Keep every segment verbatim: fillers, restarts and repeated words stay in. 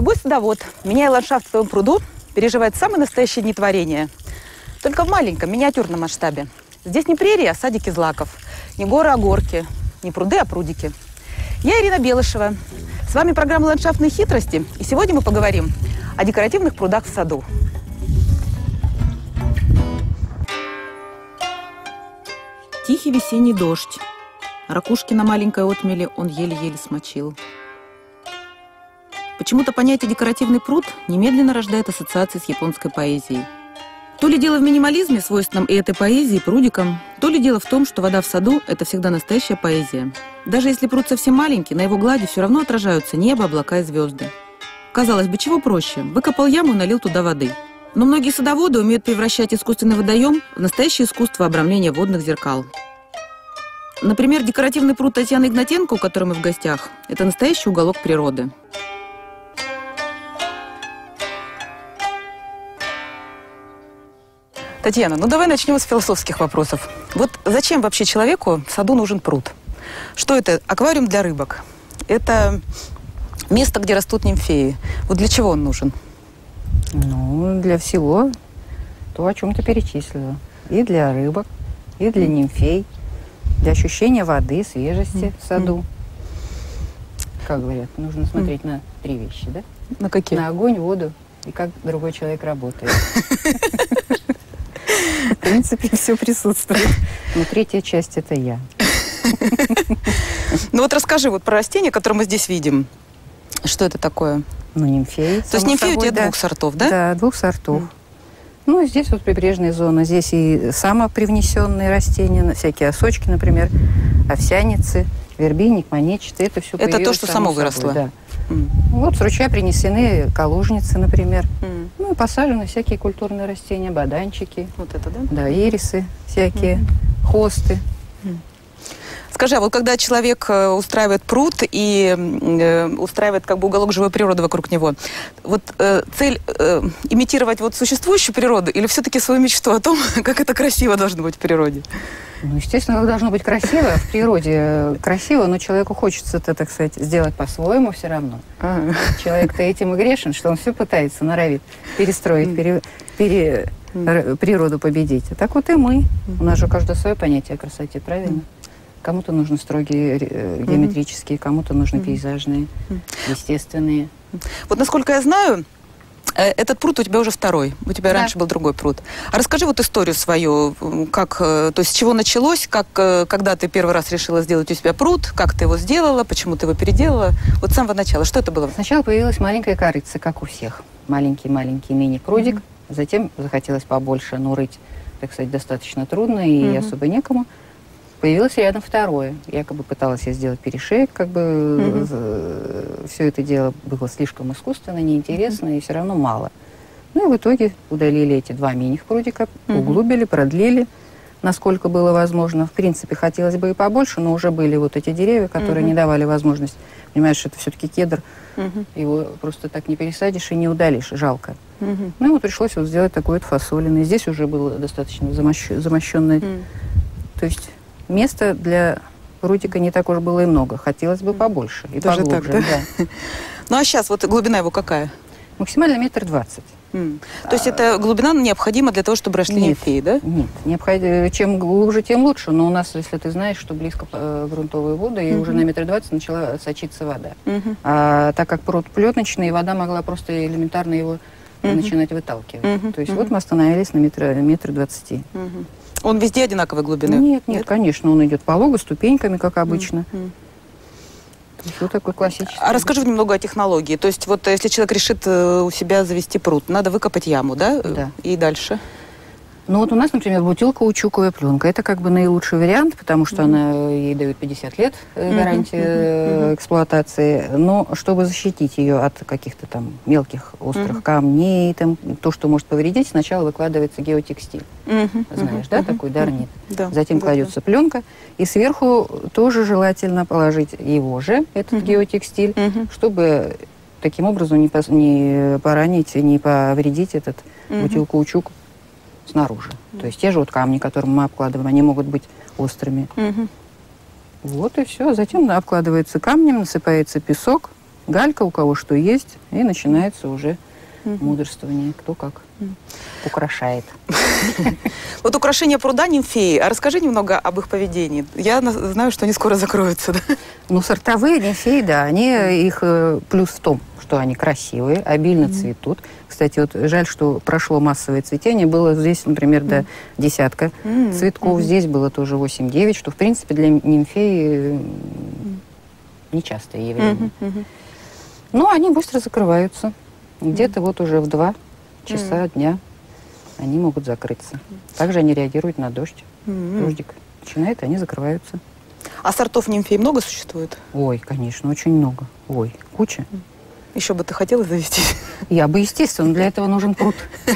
Любой садовод, меняя ландшафт в своем пруду, переживает самые настоящие дни творения. Только в маленьком, миниатюрном масштабе. Здесь не прерии, а садики злаков. Не горы, а горки. Не пруды, а прудики. Я Ирина Белышева. С вами программа «Ландшафтные хитрости». И сегодня мы поговорим о декоративных прудах в саду. Тихий весенний дождь. Ракушки на маленькой отмели он еле-еле смочил. Почему-то понятие «декоративный пруд» немедленно рождает ассоциации с японской поэзией. То ли дело в минимализме, свойственном и этой поэзии, прудикам, то ли дело в том, что вода в саду – это всегда настоящая поэзия. Даже если пруд совсем маленький, на его глади все равно отражаются небо, облака и звезды. Казалось бы, чего проще? Выкопал яму и налил туда воды. Но многие садоводы умеют превращать искусственный водоем в настоящее искусство обрамления водных зеркал. Например, декоративный пруд Татьяны Игнатенко, у которой мы в гостях, это настоящий уголок природы. Татьяна, ну давай начнем с философских вопросов. Вот зачем вообще человеку в саду нужен пруд? Что это? Аквариум для рыбок. Это место, где растут нимфеи. Вот для чего он нужен? Ну, для всего, то, о чем ты перечислила. И для рыбок, и для нимфей, для ощущения воды, свежости mm. в саду. Mm. Как говорят, нужно смотреть mm. на три вещи, да? На какие? На огонь, воду и как другой человек работает. В принципе, все присутствует. Но третья часть – это я. Ну вот расскажи вот про растения, которые мы здесь видим. Что это такое? Ну, нимфеи. То есть нимфеи у тебя двух сортов, да? Да, двух сортов. Ну, здесь вот прибрежная зона. Здесь и самопривнесенные растения, всякие осочки, например, овсяницы, вербинник, манечный. Это все Это то, что само выросло? Да. Mm. Вот с ручья принесены калужницы, например. Mm. Ну и посажены всякие культурные растения, баданчики. Вот это, да? Да, ирисы всякие, mm. хосты. Mm. Скажи, а вот когда человек устраивает пруд и э, устраивает как бы уголок живой природы вокруг него, вот э, цель э, имитировать вот существующую природу или все-таки свою мечту о том, как это красиво должно быть в природе? Ну, естественно, должно быть красиво. В природе красиво, но человеку хочется это, так сказать, сделать по-своему все равно. А. Человек-то этим и грешен, что он все пытается, норовит перестроить, пере, пере, mm. природу победить. А так вот и мы. Mm. У нас же каждое свое понятие о красоте, правильно? Mm. Кому-то нужны строгие э, геометрические, кому-то нужны mm. пейзажные, mm. естественные. Вот насколько я знаю, этот пруд у тебя уже второй. У тебя да. раньше был другой пруд. А расскажи вот историю свою, как, то есть с чего началось, как, когда ты первый раз решила сделать у себя пруд, как ты его сделала, почему ты его переделала. Вот с самого начала, что это было? Сначала появилась маленькая корыца, как у всех. Маленький-маленький мини-прудик. Mm-hmm. Затем захотелось побольше, но рыть, так сказать, достаточно трудно и mm-hmm. особо некому. Появилось рядом второе. Якобы пыталась я сделать перешеек, как бы mm-hmm. все это дело было слишком искусственно, неинтересно mm-hmm. и все равно мало. Ну и в итоге удалили эти два мини-прудика, mm-hmm. углубили, продлили, насколько было возможно. В принципе, хотелось бы и побольше, но уже были вот эти деревья, которые mm-hmm. не давали возможность. Понимаешь, это все-таки кедр, mm-hmm. его просто так не пересадишь и не удалишь, жалко. Mm-hmm. Ну и вот пришлось вот сделать такой вот фасолиный. Здесь уже было достаточно замощ... замощенное, mm-hmm. то есть... Места для прудика не так уж было и много. Хотелось бы побольше и даже поглубже. Так, да? Да. Ну а сейчас вот глубина его какая? Максимально метр двадцать. Mm. То есть это глубина необходима для того, чтобы росли нимфеи, да? Нет, необходимо. Чем глубже, тем лучше. Но у нас, если ты знаешь, что близко э, грунтовые воды, и mm-hmm. уже на метр двадцать начала сочиться вода. Mm-hmm. А так как пруд плетничный, вода могла просто элементарно его mm-hmm. начинать выталкивать. Mm-hmm. То есть mm-hmm. вот мы остановились на метр, метр двадцати. Mm-hmm. Он везде одинаковой глубины? Нет, нет, нет, конечно, он идет полого, ступеньками, как обычно. Mm-hmm. То есть вот такой классический. А расскажи немного о технологии. То есть вот если человек решит у себя завести пруд, надо выкопать яму, да? Да. И дальше? Ну вот у нас, например, бутылкаучуковая пленка. Это как бы наилучший вариант, потому что mm-hmm. она ей дает пятьдесят лет гарантии mm-hmm. эксплуатации. Но чтобы защитить ее от каких-то там мелких острых mm-hmm. камней, там, то, что может повредить, сначала выкладывается геотекстиль. Mm-hmm. Знаешь, mm-hmm. да, такой дарнит. Mm-hmm. Затем да, кладется да. пленка. И сверху тоже желательно положить его же, этот mm-hmm. геотекстиль, mm-hmm. чтобы таким образом не, пос- не поранить, не повредить этот mm-hmm. бутылкаучук снаружи. Mm-hmm. То есть те же вот камни, которыми мы обкладываем, они могут быть острыми. Mm-hmm. Вот и все. Затем обкладывается камнем, насыпается песок, галька, у кого что есть, и начинается уже угу. мудрствование, кто как угу. украшает. Вот украшения пруда нимфеи. А расскажи немного об их поведении. Я знаю, что они скоро закроются. Ну, сортовые нимфеи, да, они, их плюс в том, что они красивые, обильно mm-hmm. цветут. Кстати, вот жаль, что прошло массовое цветение. Было здесь, например, до десятка mm-hmm. цветков. Mm-hmm. Здесь было тоже восемь-девять, что, в принципе, для нимфеи mm-hmm. нечастое явление. Mm-hmm. Но они быстро закрываются. Где-то mm-hmm. вот уже в два часа mm-hmm. дня они могут закрыться. Также они реагируют на дождь. Mm-hmm. Дождик начинает, они закрываются. А сортов нимфей много существует? Ой, конечно, очень много. Ой, куча. Еще бы ты хотела завести? Я бы, естественно, для этого нужен пруд.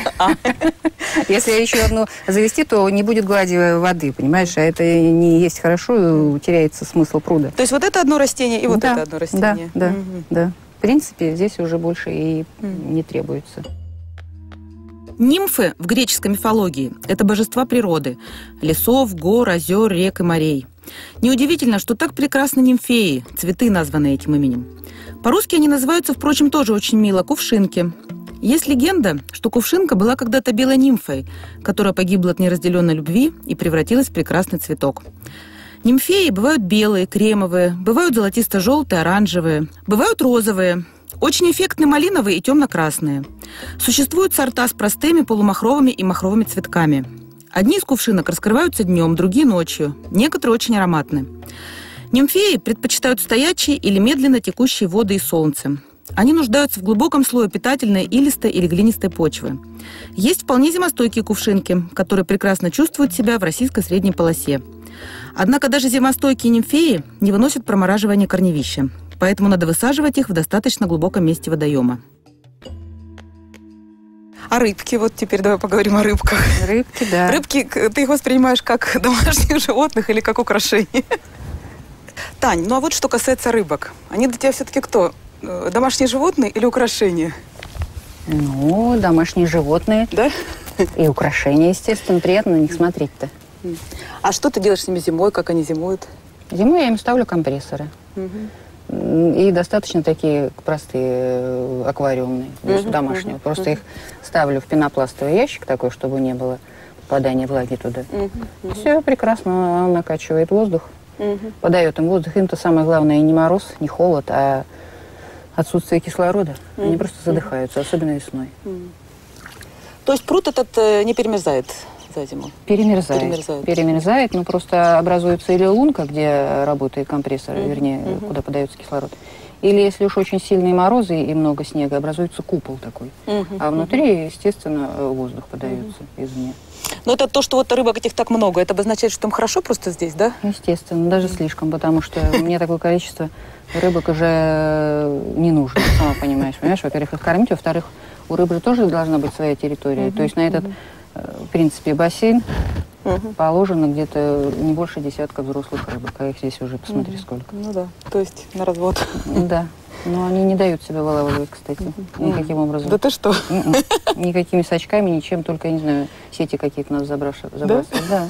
Если еще одну завести, то не будет глади воды, понимаешь? А это не есть хорошо, теряется смысл пруда. То есть вот это одно растение и вот это одно растение? Да, да, да. В принципе, здесь уже больше и не требуется. Нимфы в греческой мифологии – это божества природы – лесов, гор, озер, рек и морей. Неудивительно, что так прекрасны нимфеи, цветы, названные этим именем. По-русски они называются, впрочем, тоже очень мило – кувшинки. Есть легенда, что кувшинка была когда-то белой нимфой, которая погибла от неразделенной любви и превратилась в прекрасный цветок. Нимфеи бывают белые, кремовые, бывают золотисто-желтые, оранжевые, бывают розовые, очень эффектны малиновые и темно-красные. Существуют сорта с простыми полумахровыми и махровыми цветками. Одни из кувшинок раскрываются днем, другие ночью. Некоторые очень ароматны. Нимфеи предпочитают стоячие или медленно текущие воды и солнце. Они нуждаются в глубоком слое питательной илистой или глинистой почвы. Есть вполне зимостойкие кувшинки, которые прекрасно чувствуют себя в российской средней полосе. Однако даже зимостойкие нимфеи не выносят промораживания корневища. Поэтому надо высаживать их в достаточно глубоком месте водоема. А рыбки? Вот теперь давай поговорим о рыбках. Рыбки, да. Рыбки, ты их воспринимаешь как домашних животных или как украшение? Тань, ну а вот что касается рыбок. Они для тебя все-таки кто? Домашние животные или украшения? Ну, домашние животные. Да? И украшения, естественно. Приятно на них смотреть-то. А что ты делаешь с ними зимой? Как они зимуют? Зимой я им ставлю компрессоры. Угу. И достаточно такие простые, аквариумные, uh-huh, домашние. Uh-huh, Просто uh-huh. их ставлю в пенопластовый ящик такой, чтобы не было попадания влаги туда. Uh-huh, uh-huh. Все прекрасно, он накачивает воздух, uh-huh. подает им воздух. Им-то самое главное не мороз, не холод, а отсутствие кислорода. Uh-huh. Они просто задыхаются, uh-huh. особенно весной. Uh-huh. То есть пруд этот э, не перемерзает за зиму? Перемерзает. Перемерзает. Перемерзает, но просто образуется или лунка, где работает компрессор, mm-hmm. вернее, mm-hmm. куда подается кислород. Или если уж очень сильные морозы и много снега, образуется купол такой. Mm-hmm. А внутри, естественно, воздух подается mm-hmm. извне. Но это то, что вот рыбок этих так много, это обозначает, что им хорошо просто здесь, да? Естественно, даже mm-hmm. слишком, потому что мне такое количество рыбок уже не нужно, сама понимаешь. Понимаешь, во-первых, их кормить, во-вторых, у рыбы же тоже должна быть своя территория. Mm-hmm. То есть на этот, в принципе, бассейн mm-hmm. положено где-то не больше десятка взрослых рыбок. А их здесь уже, посмотри, mm-hmm. сколько. Ну да, то есть на развод. Да. Но они не дают себя вылавливать, кстати, mm-hmm. никаким образом. Да ты что? Mm-mm. Никакими сачками, ничем, только, я не знаю, сети какие-то надо забрасывать. Да? Да.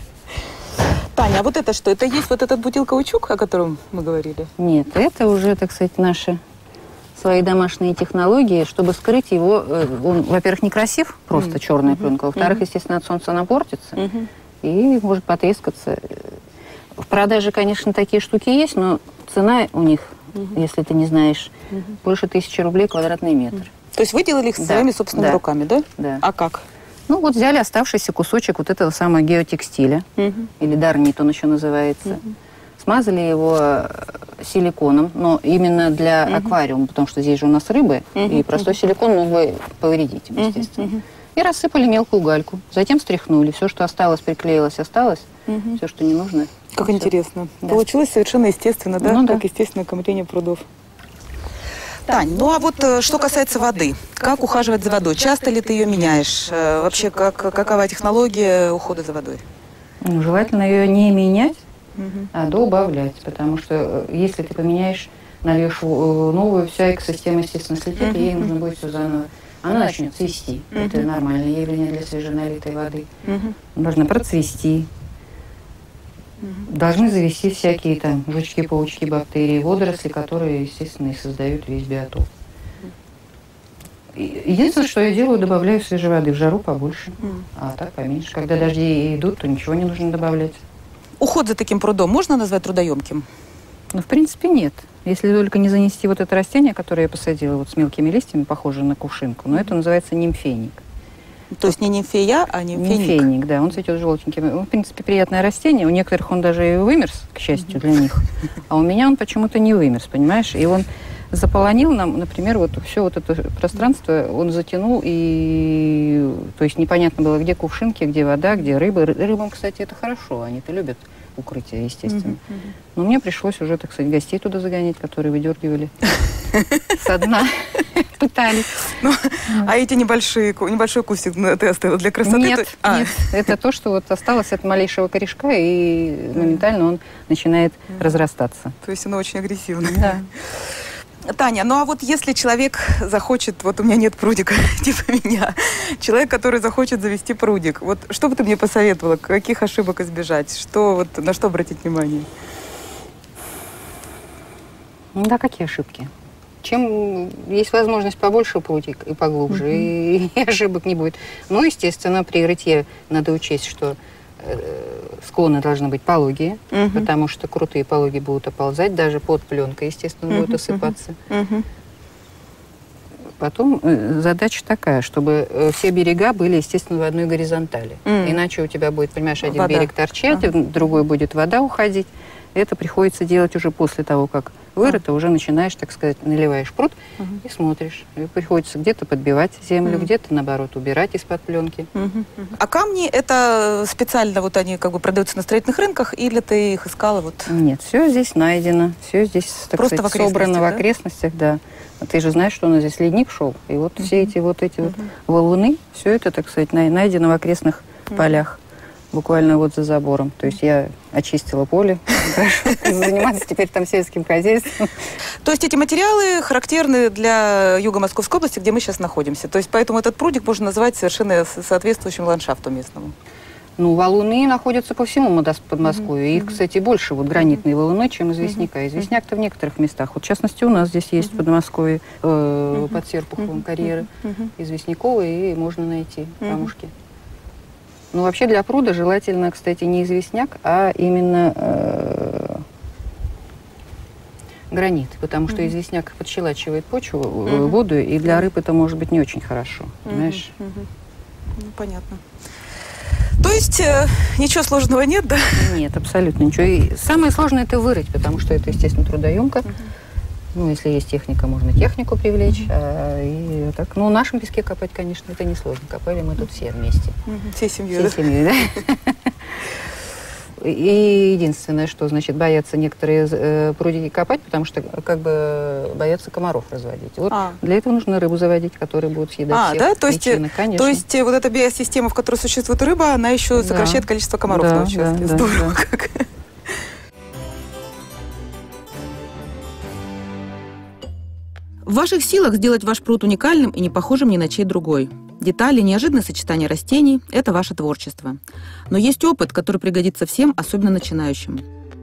Таня, а вот это что? Это есть вот этот бутил-каучук, о котором мы говорили? Нет, это уже, так сказать, наши свои домашние технологии, чтобы скрыть его. Он, во-первых, некрасив, просто mm-hmm. черная mm-hmm. пленка. Во-вторых, mm-hmm. естественно, от солнца она портится mm-hmm. и может потрескаться. В продаже, конечно, такие штуки есть, но цена у них, mm-hmm. если ты не знаешь, mm-hmm. больше тысячи рублей квадратный метр. Mm-hmm. То есть вы делали их да. своими собственными да. руками, да? Да. А как? Ну, вот взяли оставшийся кусочек вот этого самого геотекстиля, mm-hmm. или дарнит он еще называется. Mm-hmm. Смазали его силиконом, но именно для uh-huh. аквариума, потому что здесь же у нас рыбы, uh-huh. и простой uh-huh. силикон мог бы повредить им, естественно. Uh-huh. И рассыпали мелкую гальку. Затем стряхнули. Все, что осталось, приклеилось, осталось. Uh-huh. Все, что не нужно. Как все. Интересно. Да. Получилось совершенно естественно, да? Ну, как да. естественное кормление прудов. Тань, ну а вот что касается воды. Как ухаживать за водой? Часто ли ты ее меняешь? Вообще, как, какова технология ухода за водой? Ну, желательно ее не менять, Uh-huh. а добавлять, потому что если ты поменяешь, нальешь новую, вся экосистема, естественно, слетит, uh-huh. и ей нужно будет все заново. Она начнет цвести. Uh-huh. Это нормальное явление для свеженалитой воды. Uh-huh. Должна процвести. должны завести всякие там жучки, паучки, бактерии, водоросли, которые, естественно, и создают весь биотоп. Единственное, что я делаю, добавляю свежей воды. В жару побольше, а так поменьше. Когда дожди идут, то ничего не нужно добавлять. Уход за таким прудом можно назвать трудоемким? Ну, в принципе, нет. Если только не занести вот это растение, которое я посадила вот с мелкими листьями, похоже на кувшинку, но это называется нимфеник. То есть не нимфея, а нимфеник? Нимфеник, да, он цветет желтеньким. Он, в принципе, приятное растение. У некоторых он даже и вымерз, к счастью, для них. А у меня он почему-то не вымерз, понимаешь? И он заполонил нам, например, вот все вот это пространство, он затянул, и то есть непонятно было, где кувшинки, где вода, где рыба. Рыбам, кстати, это хорошо, они-то любят укрытие, естественно. Но мне пришлось уже, так сказать, гостей туда загонять, которые выдергивали со дна, пытались. А эти небольшие, небольшой кустик ты оставила для красоты? Нет, нет. Это то, что вот осталось от малейшего корешка, и моментально он начинает разрастаться. То есть оно очень агрессивно. Да. Таня, ну а вот если человек захочет, вот у меня нет прудика, типа меня, человек, который захочет завести прудик, вот что бы ты мне посоветовала, каких ошибок избежать, что, вот, на что обратить внимание? Ну да, какие ошибки? Чем есть возможность побольше прудик и поглубже, mm-hmm. и, и ошибок не будет. Ну, естественно, при рытье надо учесть, что склоны должны быть пологие, uh-huh. потому что крутые пологи будут оползать, даже под пленкой, естественно, uh-huh. будет осыпаться. Uh-huh. Потом э, задача такая, чтобы э, все берега были, естественно, в одной горизонтали. Uh-huh. Иначе у тебя будет, понимаешь, один вода. берег торчать, uh-huh. другой будет вода уходить. Это приходится делать уже после того, как вырыто, уже начинаешь, так сказать, наливаешь пруд uh-huh. и смотришь. И приходится где-то подбивать землю, uh-huh. где-то, наоборот, убирать из-под пленки. Uh-huh. А камни, это специально вот они как бы продаются на строительных рынках, или ты их искала вот? Нет, все здесь найдено, все здесь, так Просто сказать, в собрано да? в окрестностях, да. Ты же знаешь, что у нас здесь ледник шел, и вот uh-huh. все эти вот эти uh-huh. вот валуны, все это, так сказать, найдено в окрестных uh-huh. полях. Буквально вот за забором. То есть я очистила поле, заниматься теперь там сельским хозяйством. То есть эти материалы характерны для Юго-Московской области, где мы сейчас находимся. То есть поэтому этот прудик можно назвать совершенно соответствующим ландшафту местному. Ну, валуны находятся по всему Подмосковью. Их, кстати, больше вот гранитные валуны, чем известняка. Известняк-то в некоторых местах. Вот, в частности, у нас здесь есть в Подмосковье под Серпуховым карьеры известняковые, и можно найти камушки. Ну, вообще для пруда желательно, кстати, не известняк, а именно э, гранит, потому что mm-hmm. известняк подщелачивает почву, mm-hmm. воду, и для рыб это может быть не очень хорошо, mm-hmm. понимаешь? Mm-hmm. Ну, понятно. То есть э, ничего сложного нет, да? Нет, абсолютно ничего. И самое сложное это вырыть, потому что это, естественно, трудоемко. Mm-hmm. Ну, если есть техника, можно технику привлечь. Mm-hmm. а, и так, ну, в нашем песке копать, конечно, это несложно. Копали мы тут все вместе. Mm-hmm. Всей семьей, Всей семьей, да? И единственное, что, значит, боятся некоторые э, прудики копать, потому что как бы боятся комаров разводить. Вот а. для этого нужно рыбу заводить, которая будет съедать а, всех да? То есть, личинок, конечно. То есть вот эта биосистема, в которой существует рыба, она еще да. сокращает количество комаров да, на участке. Да, Здорово да. как. В ваших силах сделать ваш пруд уникальным и не похожим ни на чей другой. Детали, неожиданное сочетание растений – это ваше творчество. Но есть опыт, который пригодится всем, особенно начинающим.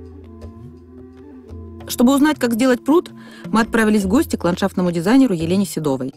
Чтобы узнать, как сделать пруд, мы отправились в гости к ландшафтному дизайнеру Елене Седовой.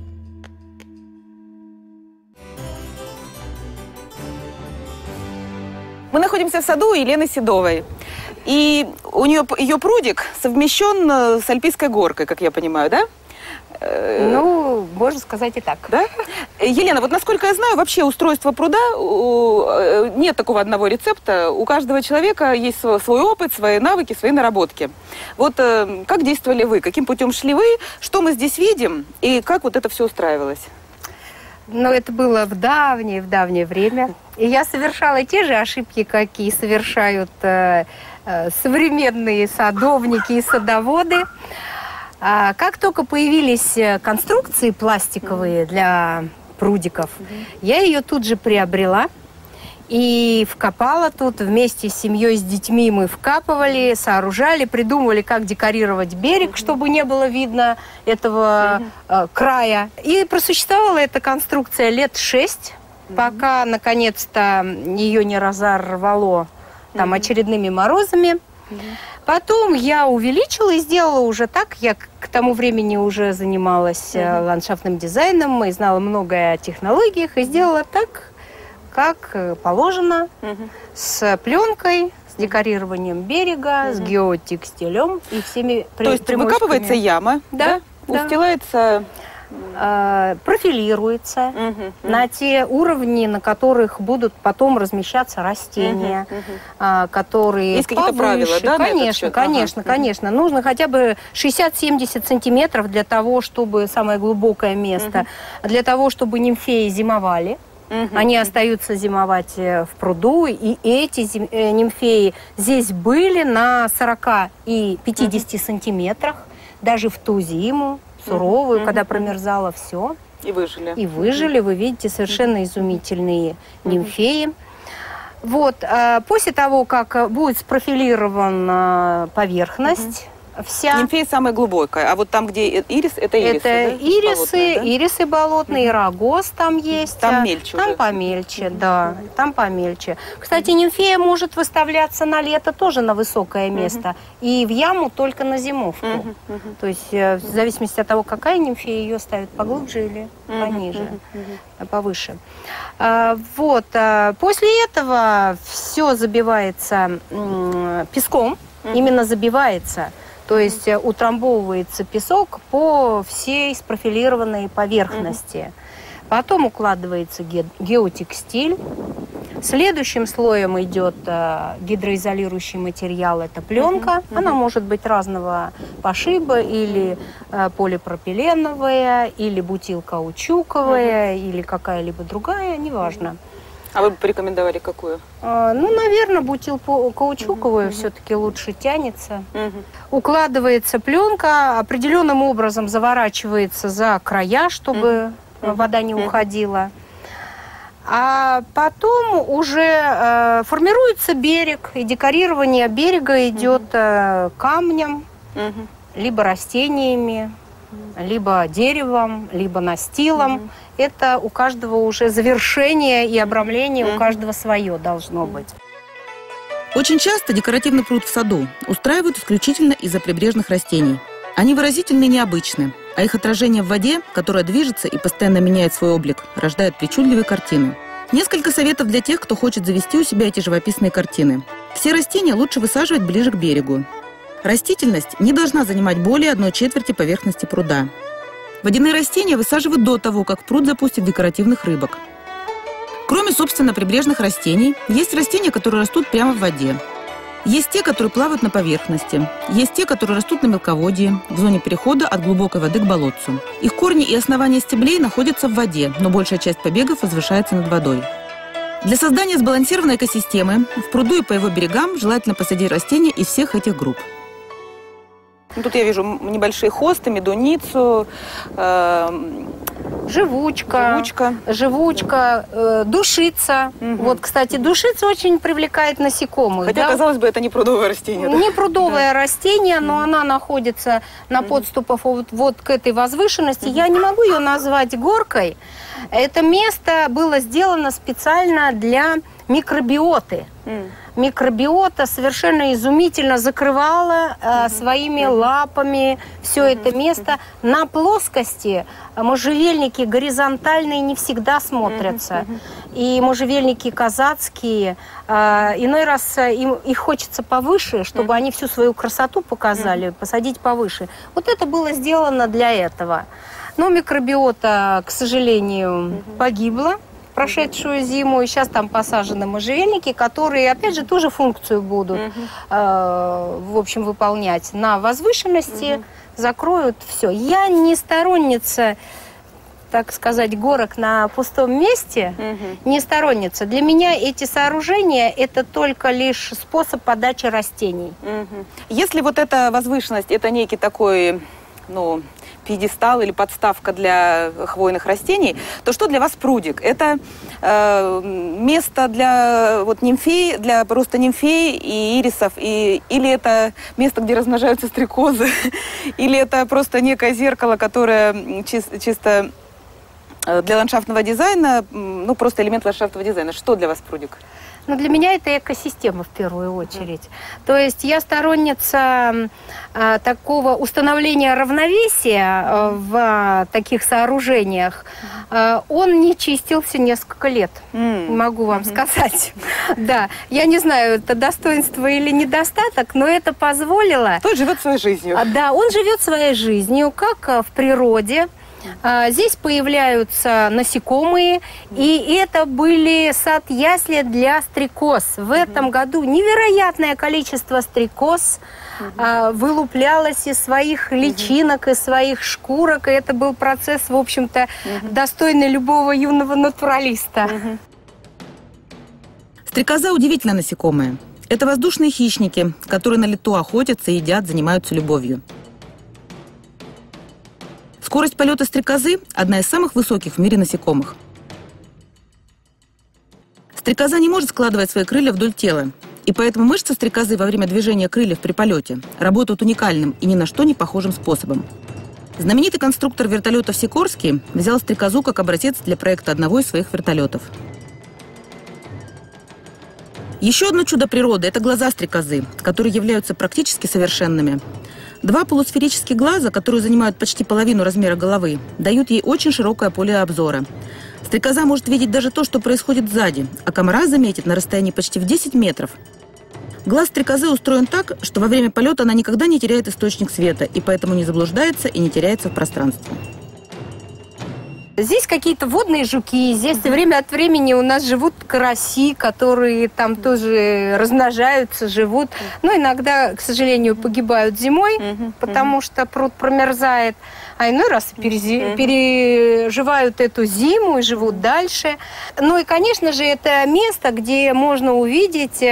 Мы находимся в саду Елены Седовой. И у нее ее прудик совмещен с Альпийской горкой, как я понимаю, да? Ну, можно сказать и так. Да? Елена, вот насколько я знаю, вообще устройство пруда, нет такого одного рецепта. У каждого человека есть свой опыт, свои навыки, свои наработки. Вот как действовали вы? Каким путем шли вы? Что мы здесь видим? И как вот это все устраивалось? Ну, это было в давнее, в давнее время. И я совершала те же ошибки, какие совершают э, э, современные садовники и садоводы. А как только появились конструкции пластиковые для прудиков, я ее тут же приобрела и вкопала тут вместе с семьей, с детьми. Мы вкапывали, сооружали, придумывали, как декорировать берег, чтобы не было видно этого э, края. И просуществовала эта конструкция лет шесть, пока наконец-то ее не разорвало там Mm-hmm. очередными морозами. Mm-hmm. Потом я увеличила и сделала уже так. Я к тому времени уже занималась mm-hmm. ландшафтным дизайном и знала многое о технологиях. И сделала так, как положено, mm-hmm. с пленкой, с декорированием берега, mm-hmm. с геотекстилем и всеми примочками. То есть выкапывается яма, да? Да. Устилается... профилируется угу, угу. на те уровни, на которых будут потом размещаться растения, угу, угу. которые есть какие-то правила, да? Конечно, конечно, ага. конечно. Нужно хотя бы шестьдесят-семьдесят сантиметров для того, чтобы самое глубокое место, угу. для того, чтобы нимфеи зимовали. Угу. Они остаются зимовать в пруду, и эти зим... нимфеи здесь были на сорока и пятидесяти угу. сантиметрах, даже в ту зиму, суровую, mm-hmm. когда промерзало все. И выжили. И выжили. Mm-hmm. Вы видите совершенно изумительные mm-hmm. нимфеи. Вот. А после того, как будет спрофилирована поверхность, mm-hmm. вся... Нимфея самая глубокая, а вот там, где ирис, это ирисы, Это да? ирисы, болотные, да? ирисы болотные, mm-hmm. рогоз там есть. Там мельче Там уже. помельче, mm-hmm. да. Там помельче. Кстати, нимфея может выставляться на лето тоже на высокое место. Mm-hmm. И в яму только на зимовку. Mm-hmm. Mm-hmm. То есть в зависимости от того, какая нимфея, ее ставят поглубже или mm-hmm. пониже, mm-hmm. повыше. А, вот. А, после этого все забивается м- песком. Mm-hmm. Именно забивается. То есть mm-hmm. утрамбовывается песок по всей спрофилированной поверхности. Mm-hmm. Потом укладывается ге- геотекстиль. Следующим слоем идет э, гидроизолирующий материал, это пленка. Mm-hmm. Mm-hmm. Она может быть разного пошиба, или э, полипропиленовая, или бутилкаучуковая, mm-hmm. или какая-либо другая, неважно. А вы бы порекомендовали какую? А, ну, наверное, бутилкаучуковую mm-hmm. все-таки лучше тянется. Mm-hmm. Укладывается пленка, определенным образом заворачивается за края, чтобы mm-hmm. вода не mm-hmm. уходила. А потом уже э, формируется берег, и декорирование берега идет э, камнем, mm-hmm. либо растениями, mm-hmm. либо деревом, либо настилом. Mm-hmm. Это у каждого уже завершение и обрамление, mm-hmm. у каждого свое должно быть. Очень часто декоративный пруд в саду устраивают исключительно из-за прибрежных растений. Они выразительны и необычны, а их отражение в воде, которая движется и постоянно меняет свой облик, рождает причудливые картины. Несколько советов для тех, кто хочет завести у себя эти живописные картины. Все растения лучше высаживать ближе к берегу. Растительность не должна занимать более одной четверти поверхности пруда. Водяные растения высаживают до того, как в пруд запустят декоративных рыбок. Кроме, собственно, прибрежных растений, есть растения, которые растут прямо в воде. Есть те, которые плавают на поверхности. Есть те, которые растут на мелководье, в зоне перехода от глубокой воды к болотцу. Их корни и основания стеблей находятся в воде, но большая часть побегов возвышается над водой. Для создания сбалансированной экосистемы в пруду и по его берегам желательно посадить растения из всех этих групп. Тут я вижу небольшие хосты, медуницу, э, живучка, живучка, живучка э, душица. Угу. Вот, кстати, душица очень привлекает насекомых. Хотя, да? казалось бы, это не прудовое растение. Не да? прудовое да. растение, но угу. она находится на угу. подступах вот, вот к этой возвышенности. Угу. Я не могу ее назвать горкой. Это место было сделано специально для микробиоты. Mm. Микробиота совершенно изумительно закрывала э, mm-hmm. своими mm-hmm. лапами все mm-hmm. это место. Mm-hmm. На плоскости можжевельники горизонтальные не всегда смотрятся. Mm-hmm. И можжевельники казацкие, э, иной раз им, их хочется повыше, чтобы mm-hmm. они всю свою красоту показали, mm-hmm. посадить повыше. Вот это было сделано для этого. Но микробиота, к сожалению, mm-hmm. погибла прошедшую зиму, и сейчас там посажены можжевельники, которые, опять же, ту же функцию будут, uh-huh. э, в общем, выполнять на возвышенности, uh-huh. закроют все. Я не сторонница, так сказать, горок на пустом месте, uh-huh. не сторонница. Для меня эти сооружения – это только лишь способ подачи растений. Uh-huh. Если вот эта возвышенность – это некий такой, ну, пьедестал или подставка для хвойных растений, то что для вас прудик? Это э, место для вот, нимфей, для роста нимфей и ирисов, и, или это место, где размножаются стрекозы, или это просто некое зеркало, которое чис, чисто для ландшафтного дизайна, ну просто элемент ландшафтного дизайна. Что для вас прудик? Ну, для меня это экосистема в первую очередь. То есть я сторонница а, такого установления равновесия а, в а, таких сооружениях. А, он не чистился несколько лет, mm. могу вам mm-hmm. сказать. Да, я не знаю, это достоинство или недостаток, но это позволило... Он живет своей жизнью. А, да, он живет своей жизнью, как а, в природе. А, здесь появляются насекомые, и это были сад-ясли для стрекоз. В этом году невероятное количество стрекоз а, вылуплялось из своих личинок, из своих шкурок, и это был процесс, в общем-то, достойный любого юного натуралиста. Стрекоза удивительное насекомое. Это воздушные хищники, которые на лету охотятся, едят, занимаются любовью. Скорость полета стрекозы – одна из самых высоких в мире насекомых. Стрекоза не может складывать свои крылья вдоль тела, и поэтому мышцы стрекозы во время движения крыльев при полете работают уникальным и ни на что не похожим способом. Знаменитый конструктор вертолетов Сикорский взял стрекозу как образец для проекта одного из своих вертолетов. Еще одно чудо природы – это глаза стрекозы, которые являются практически совершенными. Два полусферических глаза, которые занимают почти половину размера головы, дают ей очень широкое поле обзора. Стрекоза может видеть даже то, что происходит сзади, а комара заметит на расстоянии почти в десять метров. Глаз стрекозы устроен так, что во время полета она никогда не теряет источник света, и поэтому не заблуждается и не теряется в пространстве. Здесь какие-то водные жуки, здесь mm-hmm. время от времени у нас живут караси, которые там тоже размножаются, живут. Mm-hmm. Но иногда, к сожалению, погибают зимой, mm-hmm. потому что пруд промерзает, а иной раз перези... mm-hmm. переживают эту зиму и живут дальше. Ну и, конечно же, это место, где можно увидеть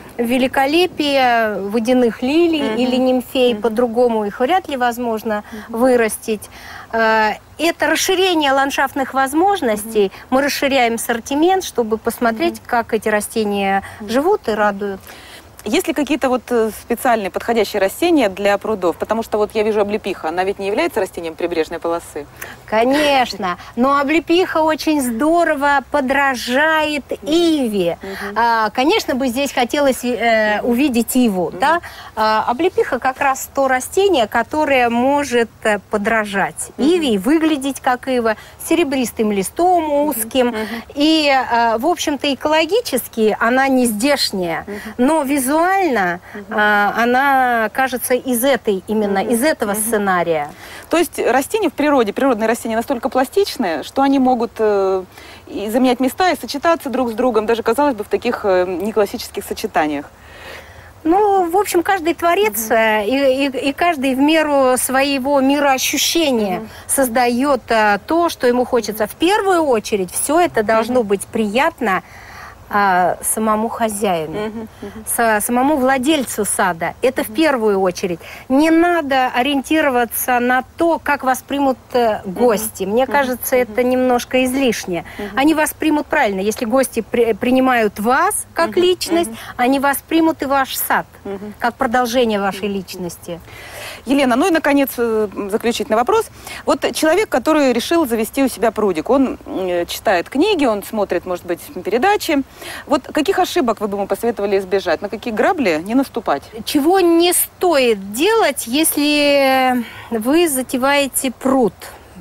великолепие водяных лилий mm-hmm. или нимфей, mm-hmm. по-другому их вряд ли возможно mm-hmm. вырастить. Это расширение ландшафтных возможностей. Mm-hmm. Мы расширяем ассортимент, чтобы посмотреть, mm-hmm. как эти растения mm-hmm. живут и радуют. Есть ли какие-то вот специальные подходящие растения для прудов? Потому что вот я вижу облепиха, она ведь не является растением прибрежной полосы? Конечно, но облепиха очень здорово подражает иве. Mm-hmm. а, конечно, бы здесь хотелось э, увидеть иву. Mm-hmm. Да? А, облепиха как раз то растение, которое может подражать mm-hmm. иве и выглядеть как ива, серебристым листом узким. Mm-hmm. И, э, в общем-то, экологически она не здешняя, mm-hmm. но визуально Визуально uh-huh. а, она кажется из этой, именно uh-huh. из этого uh-huh. сценария. То есть растения в природе, природные растения настолько пластичные, что они могут э, и заменять места, и сочетаться друг с другом, даже, казалось бы, в таких э, неклассических сочетаниях. Ну, в общем, каждый творец uh-huh. и, и, и каждый в меру своего мироощущения uh-huh. создает а, то, что ему хочется. В первую очередь все это должно uh-huh. быть приятно А, самому хозяину, uh-huh, uh-huh. С, самому владельцу сада. Это uh-huh. в первую очередь. Не надо ориентироваться на то, как вас примут э, гости. Uh-huh. Мне uh-huh. кажется, uh-huh. это немножко излишне. Uh-huh. Они вас примут правильно. Если гости при, принимают вас как uh-huh. личность, uh-huh. они вас примут и ваш сад, uh-huh. как продолжение вашей uh-huh. личности. Елена, ну и, наконец, заключительный вопрос. Вот человек, который решил завести у себя прудик, он читает книги, он смотрит, может быть, передачи. Вот каких ошибок вы бы ему посоветовали избежать? На какие грабли не наступать? Чего не стоит делать, если вы затеваете пруд?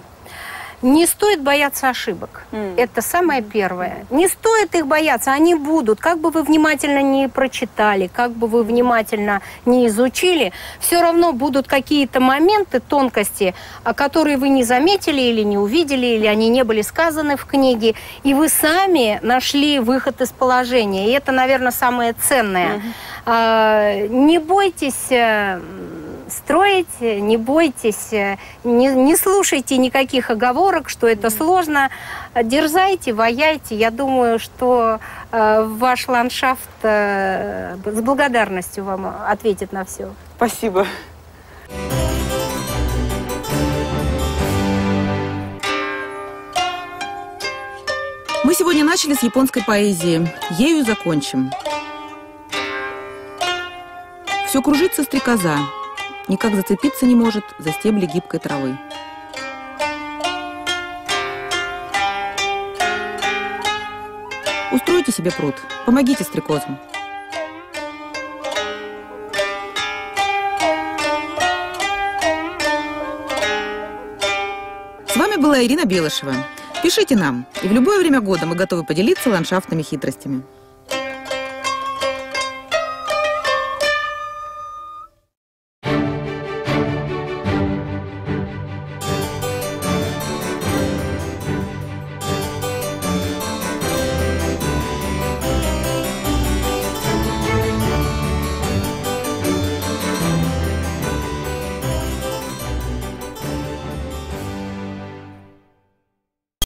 Не стоит бояться ошибок. Mm. Это самое первое. Не стоит их бояться, они будут. Как бы вы внимательно не прочитали, как бы вы внимательно не изучили, все равно будут какие-то моменты, тонкости, которые вы не заметили или не увидели, или они не были сказаны в книге, и вы сами нашли выход из положения. И это, наверное, самое ценное. Mm-hmm. Не бойтесь строить, не бойтесь, не, не слушайте никаких оговорок, что это сложно. Дерзайте, ваяйте. Я думаю, что э, ваш ландшафт э, с благодарностью вам ответит на все. Спасибо. Мы сегодня начали с японской поэзии. Ею закончим. Все кружится стрекоза. Никак зацепиться не может за стебли гибкой травы. Устройте себе пруд, помогите стрекозам. С вами была Ирина Белышева. Пишите нам, и в любое время года мы готовы поделиться ландшафтными хитростями.